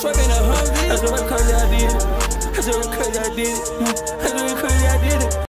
swerving a Humvee. I swear because I did it. I swear because I did it.